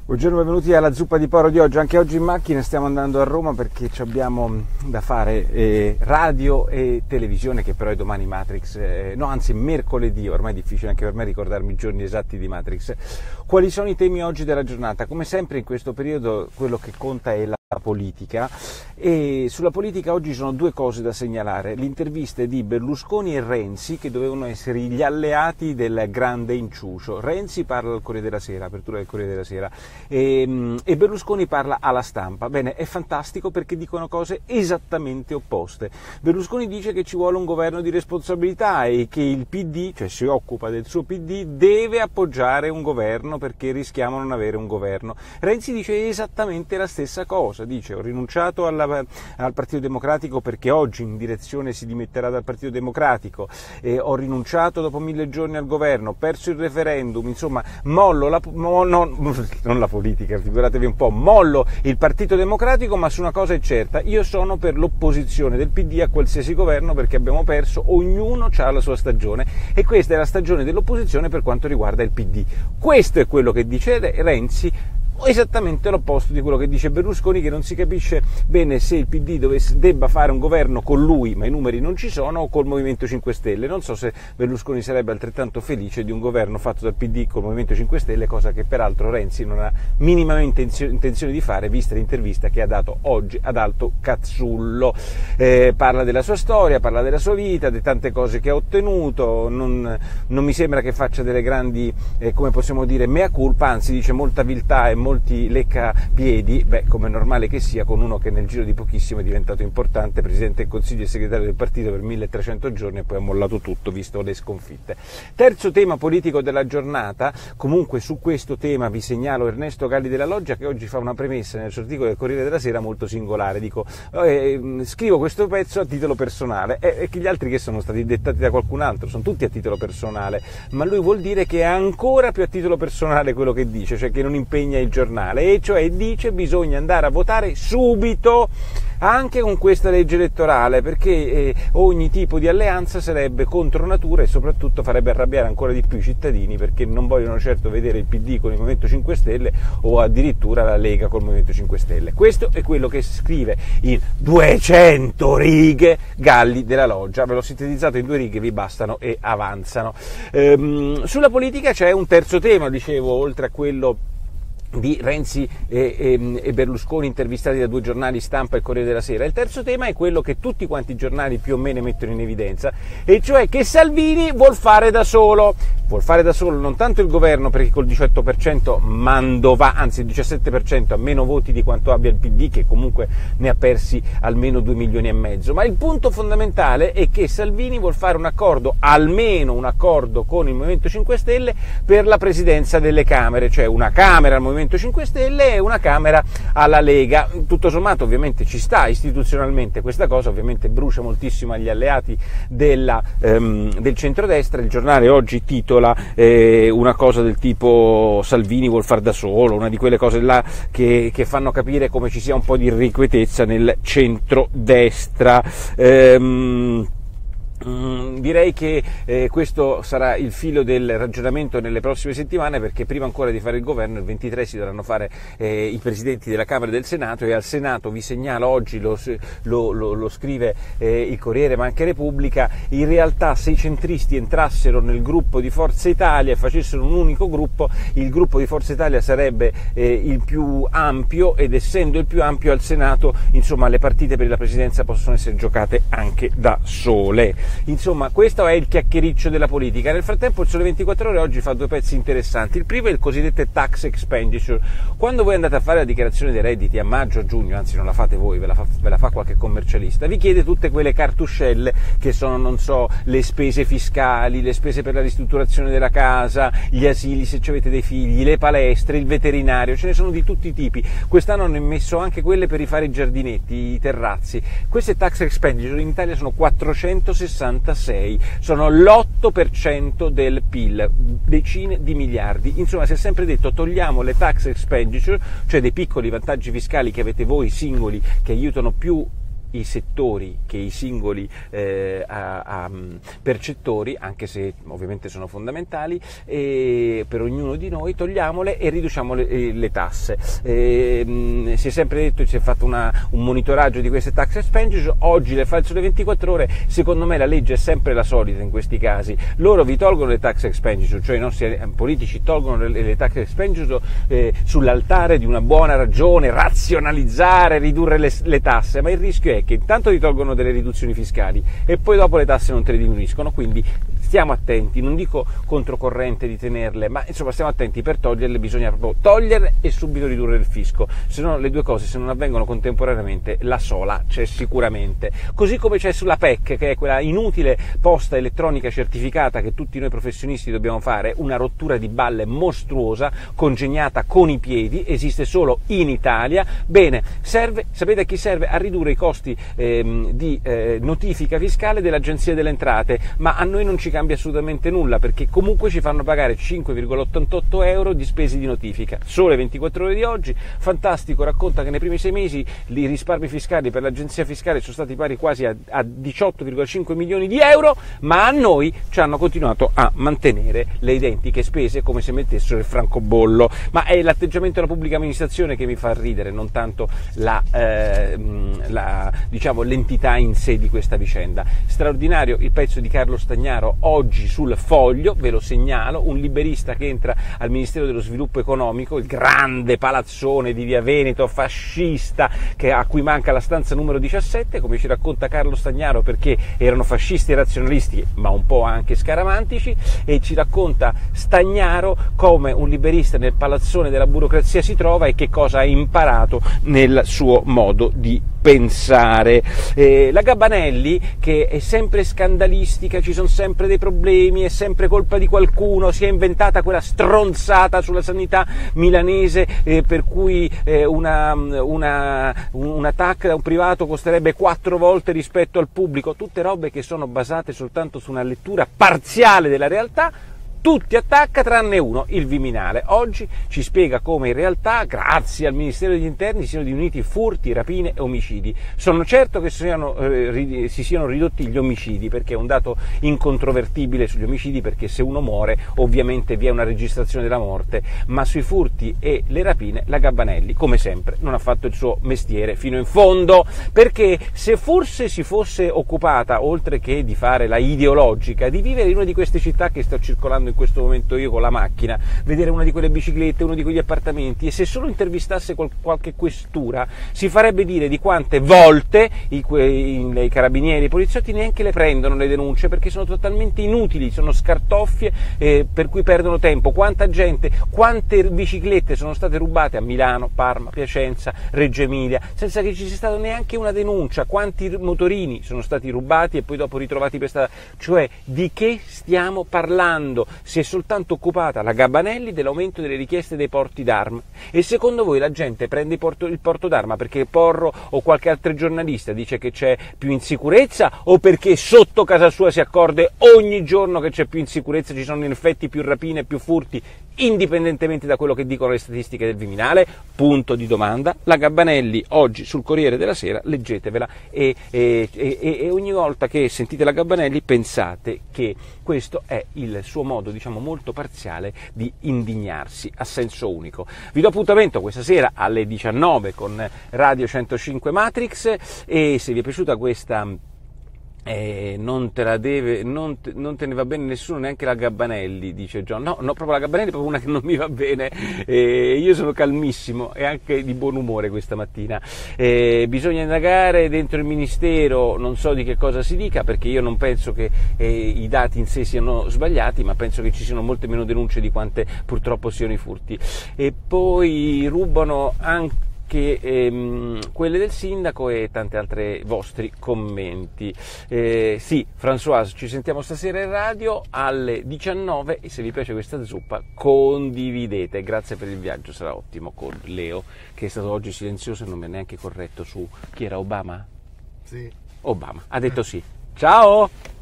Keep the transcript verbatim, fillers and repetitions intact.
Buongiorno, benvenuti alla zuppa di porro di oggi. Anche oggi in macchina stiamo andando a Roma perché abbiamo da fare eh, radio e televisione, che però è domani Matrix, eh, no anzi mercoledì, ormai è difficile anche per me ricordarmi i giorni esatti di Matrix. Quali sono i temi oggi della giornata? Come sempre in questo periodo quello che conta è la politica, e sulla politica oggi sono due cose da segnalare: l'intervista di Berlusconi e Renzi, che dovevano essere gli alleati del grande inciucio. Renzi parla al Corriere della Sera, apertura del Corriere della Sera, e, e Berlusconi parla alla Stampa. Bene, è fantastico perché dicono cose esattamente opposte. Berlusconi dice che ci vuole un governo di responsabilità e che il P D, cioè si occupa del suo P D, deve appoggiare un governo perché rischiamo non avere un governo. Renzi dice esattamente la stessa cosa, dice: ho rinunciato alla, al Partito Democratico perché oggi in direzione si dimetterà dal Partito Democratico, e ho rinunciato dopo mille giorni al governo, ho perso il referendum, insomma mollo la, mo, no, non la politica, figuratevi un po', mollo il Partito Democratico, ma su una cosa è certa: io sono per l'opposizione del P D a qualsiasi governo perché abbiamo perso, ognuno ha la sua stagione e questa è la stagione dell'opposizione per quanto riguarda il P D. Questo è quello che dice Renzi, esattamente l'opposto di quello che dice Berlusconi, che non si capisce bene se il P D dovesse, debba fare un governo con lui, ma i numeri non ci sono, o col Movimento cinque Stelle. Non so se Berlusconi sarebbe altrettanto felice di un governo fatto dal P D col Movimento cinque Stelle, cosa che peraltro Renzi non ha minimamente intenzione di fare, vista l'intervista che ha dato oggi ad Alto Cazzullo. Eh, parla della sua storia, parla della sua vita, di tante cose che ha ottenuto, non, non mi sembra che faccia delle grandi, eh, come possiamo dire, mea culpa, anzi dice molta viltà e molti leccapiedi, beh, come è normale che sia con uno che nel giro di pochissimo è diventato importante, presidente del Consiglio e segretario del partito per milletrecento giorni e poi ha mollato tutto visto le sconfitte. Terzo tema politico della giornata. Comunque su questo tema vi segnalo Ernesto Galli della Loggia, che oggi fa una premessa nel suo articolo del Corriere della Sera molto singolare. Dico, eh, scrivo questo pezzo a titolo personale, e eh, che gli altri che sono stati dettati da qualcun altro sono tutti a titolo personale, ma lui vuol dire che è ancora più a titolo personale quello che dice, cioè che non impegna il giornale, e cioè dice: bisogna andare a votare subito anche con questa legge elettorale, perché eh, ogni tipo di alleanza sarebbe contro natura e soprattutto farebbe arrabbiare ancora di più i cittadini, perché non vogliono certo vedere il P D con il Movimento cinque Stelle o addirittura la Lega col Movimento cinque Stelle. Questo è quello che scrive in duecento righe Galli della Loggia. Ve l'ho sintetizzato in due righe, vi bastano e avanzano. Ehm, sulla politica c'è un terzo tema, dicevo, oltre a quello di Renzi e, e, e Berlusconi intervistati da due giornali, Stampa e Corriere della Sera. Il terzo tema è quello che tutti quanti i giornali più o meno mettono in evidenza, e cioè che Salvini vuol fare da solo. Vuol fare da solo non tanto il governo, perché col diciotto per cento mandova, anzi il diciassette per cento ha meno voti di quanto abbia il P D, che comunque ne ha persi almeno due milioni e mezzo, ma il punto fondamentale è che Salvini vuol fare un accordo, almeno un accordo con il Movimento cinque Stelle per la presidenza delle Camere, cioè una Camera al Movimento cinque Stelle e una Camera alla Lega. Tutto sommato ovviamente ci sta istituzionalmente questa cosa, ovviamente brucia moltissimo agli alleati della, ehm, del centrodestra. Il giornale oggi titola eh, una cosa del tipo: Salvini vuol far da solo, una di quelle cose là che, che fanno capire come ci sia un po' di irrequietezza nel centrodestra. Ehm, Mm, direi che eh, questo sarà il filo del ragionamento nelle prossime settimane, perché prima ancora di fare il governo il ventitré si dovranno fare eh, i presidenti della Camera e del Senato, e al Senato, vi segnalo oggi, lo, lo, lo, lo scrive eh, il Corriere ma anche Repubblica, in realtà se i centristi entrassero nel gruppo di Forza Italia e facessero un unico gruppo, il gruppo di Forza Italia sarebbe eh, il più ampio, ed essendo il più ampio al Senato, insomma, le partite per la presidenza possono essere giocate anche da sole. Insomma, questo è il chiacchiericcio della politica. Nel frattempo il Sole ventiquattro Ore oggi fa due pezzi interessanti. Il primo è il cosiddetto tax expenditure. Quando voi andate a fare la dichiarazione dei redditi a maggio, a giugno, anzi non la fate voi, ve la fa, ve la fa qualche commercialista, vi chiede tutte quelle cartuscelle che sono, non so, le spese fiscali, le spese per la ristrutturazione della casa, gli asili se ci avete dei figli, le palestre, il veterinario, ce ne sono di tutti i tipi. Quest'anno hanno messo anche quelle per rifare i giardinetti, i terrazzi. Queste tax expenditure in Italia sono quattrocentosessantasei, sono l'otto per cento del P I L, decine di miliardi. Insomma, si è sempre detto: togliamo le tax expenditure, cioè dei piccoli vantaggi fiscali che avete voi singoli, che aiutano più i settori che i singoli eh, a, a, percettori, anche se ovviamente sono fondamentali, e per ognuno di noi togliamole e riduciamo le, le tasse. E, mh, si è sempre detto, si è fatto una, un monitoraggio di queste tax expenditure, oggi le fa il Sole ventiquattro Ore, secondo me la legge è sempre la solita in questi casi, loro vi tolgono le tax expenditure, cioè i nostri politici tolgono le, le tax expenditure eh, sull'altare di una buona ragione, razionalizzare, ridurre le, le tasse, ma il rischio è che intanto ti tolgono delle riduzioni fiscali e poi dopo le tasse non te le diminuiscono, quindi stiamo attenti, non dico controcorrente di tenerle, ma insomma stiamo attenti, per toglierle bisogna proprio toglierle e subito ridurre il fisco, se no le due cose se non avvengono contemporaneamente la sola c'è sicuramente, così come c'è sulla P E C, che è quella inutile posta elettronica certificata che tutti noi professionisti dobbiamo fare, una rottura di balle mostruosa, congegnata con i piedi, esiste solo in Italia. Bene, serve, sapete a chi serve? A ridurre i costi ehm, di eh, notifica fiscale dell'Agenzia delle Entrate, ma a noi non ci cambia assolutamente nulla, perché comunque ci fanno pagare cinque virgola ottantotto euro di spese di notifica. Sole ventiquattro Ore di oggi, fantastico, racconta che nei primi sei mesi i risparmi fiscali per l'Agenzia fiscale sono stati pari quasi a, a diciotto virgola cinque milioni di euro, ma a noi ci hanno continuato a mantenere le identiche spese come se mettessero il francobollo. Ma è l'atteggiamento della pubblica amministrazione che mi fa ridere, non tanto la, eh, la, diciamo, l'entità in sé di questa vicenda. Straordinario il pezzo di Carlo Stagnaro oggi sul Foglio, ve lo segnalo, un liberista che entra al Ministero dello Sviluppo Economico, il grande palazzone di Via Veneto fascista che, a cui manca la stanza numero diciassette, come ci racconta Carlo Stagnaro, perché erano fascisti e razionalisti ma un po' anche scaramantici, e ci racconta Stagnaro come un liberista nel palazzone della burocrazia si trova e che cosa ha imparato nel suo modo di pensare. Eh, la Gabanelli, che è sempre scandalistica, ci sono sempre dei problemi, è sempre colpa di qualcuno, si è inventata quella stronzata sulla sanità milanese eh, per cui eh, una, una, una T A C da un privato costerebbe quattro volte rispetto al pubblico, tutte robe che sono basate soltanto su una lettura parziale della realtà. Tutti attacca tranne uno, il Viminale. Oggi ci spiega come in realtà, grazie al Ministero degli Interni, siano diminuiti furti, rapine e omicidi. Sono certo che siano, eh, si siano ridotti gli omicidi, perché è un dato incontrovertibile sugli omicidi, perché se uno muore ovviamente vi è una registrazione della morte, ma sui furti e le rapine la Gabanelli, come sempre, non ha fatto il suo mestiere fino in fondo, perché se forse si fosse occupata, oltre che di fare la ideologica, di vivere in una di queste città che sto circolando in questo momento io con la macchina, vedere una di quelle biciclette, uno di quegli appartamenti, e se solo intervistasse qual- qualche questura si farebbe dire di quante volte i, i, i carabinieri, i poliziotti neanche le prendono le denunce, perché sono totalmente inutili, sono scartoffie eh, per cui perdono tempo. Quanta gente, quante biciclette sono state rubate a Milano, Parma, Piacenza, Reggio Emilia senza che ci sia stata neanche una denuncia, quanti motorini sono stati rubati e poi dopo ritrovati per strada. Cioè, di che stiamo parlando? Si è soltanto occupata la Gabanelli dell'aumento delle richieste dei porti d'arma. E secondo voi la gente prende il porto, il porto d'arma perché Porro o qualche altro giornalista dice che c'è più insicurezza, o perché sotto casa sua si accorge ogni giorno che c'è più insicurezza, ci sono in effetti più rapine, più furti, indipendentemente da quello che dicono le statistiche del Viminale? Punto di domanda. La Gabanelli oggi sul Corriere della Sera, leggetevela, e, e, e, e ogni volta che sentite la Gabanelli pensate che questo è il suo modo, diciamo, molto parziale di indignarsi a senso unico. Vi do appuntamento questa sera alle diciannove con Radio centocinque Matrix, e se vi è piaciuta questa Eh, non te la deve, non te, non te ne va bene nessuno, neanche la Gabanelli, dice John. No, no, proprio la Gabanelli è proprio una che non mi va bene. Eh, io sono calmissimo e anche di buon umore questa mattina. Eh, bisogna indagare dentro il Ministero, non so di che cosa si dica, perché io non penso che eh, i dati in sé siano sbagliati, ma penso che ci siano molte meno denunce di quante purtroppo siano i furti. E poi rubano anche che ehm, quelle del sindaco e tante altre vostri commenti. Eh, sì, Françoise, ci sentiamo stasera in radio alle diciannove, e se vi piace questa zuppa condividete. Grazie per il viaggio, sarà ottimo, con Leo, che è stato oggi silenzioso e non mi ha neanche corretto su chi era. Obama? Sì. Obama, ha detto sì. Ciao!